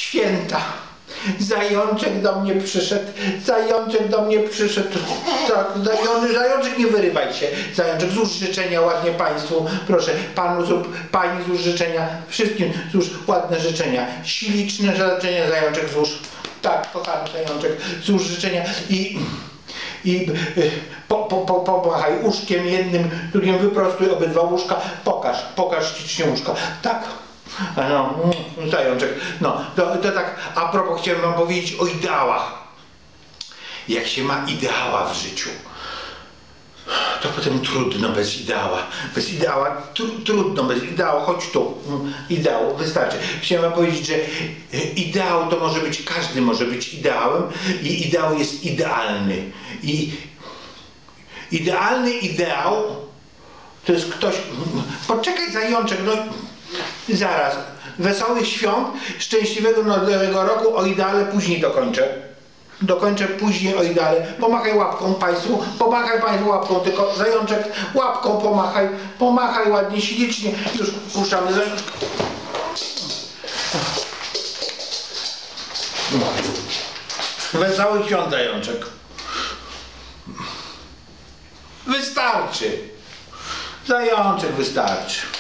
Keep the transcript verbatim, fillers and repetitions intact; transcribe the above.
święta. Zajączek do mnie przyszedł, zajączek do mnie przyszedł, tak, zajączek, zajączek, nie wyrywaj się, zajączek, złóż życzenia ładnie państwu, proszę, panu, zrób, pani złóż życzenia, wszystkim złóż ładne życzenia, śliczne życzenia, zajączek złóż, tak, kochany zajączek, złóż życzenia i, i po, po, po, pomachaj uszkiem jednym, drugim, wyprostuj obydwa łóżka, pokaż, pokaż ślicznie łóżka, tak. No, zajączek, no, to, to tak, a propos chciałem wam powiedzieć o ideałach. Jak się ma ideała w życiu, to potem trudno bez ideała. Bez ideała, tr trudno bez ideału, chodź tu, ideał, wystarczy. Chciałem wam powiedzieć, że ideał to może być, każdy może być ideałem i ideał jest idealny. I idealny ideał to jest ktoś, poczekaj zajączek, no zaraz, wesołych świąt, szczęśliwego nowego roku, o ideale później dokończę. Dokończę później o ideale. Pomachaj łapką państwu, pomachaj państwu łapką, tylko zajączek łapką pomachaj, pomachaj ładnie, ślicznie. Już puszczamy zajączka. Wesołych świąt zajączek. Wystarczy. Zajączek wystarczy.